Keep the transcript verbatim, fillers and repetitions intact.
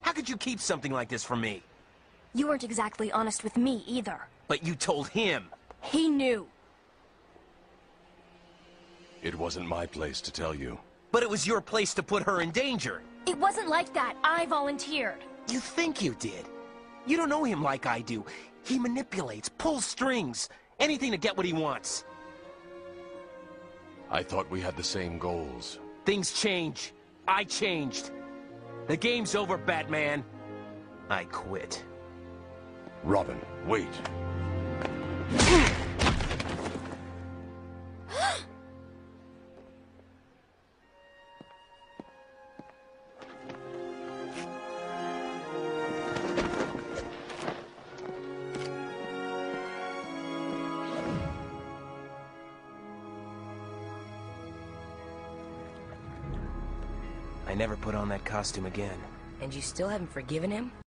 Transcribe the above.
How could you keep something like this from me? You weren't exactly honest with me, either. But you told him. He knew. It wasn't my place to tell you. But it was your place to put her in danger. It wasn't like that. I volunteered. You think you did. You don't know him like I do. He manipulates, pulls strings, anything to get what he wants. I thought we had the same goals. Things change. I changed. The game's over, Batman. I quit. Robin, wait. I never put on that costume again. And you still haven't forgiven him?